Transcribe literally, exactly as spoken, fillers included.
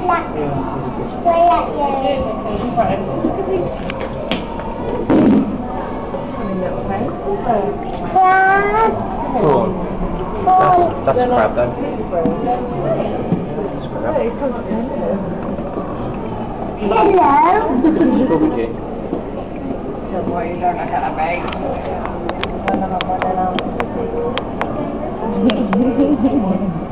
Lilac. Lilac, yeah. Crab. Prawn. That's, that's a crab then. Hello. Squidgy. Don't worry, you don't know how to make. I don't know what I know.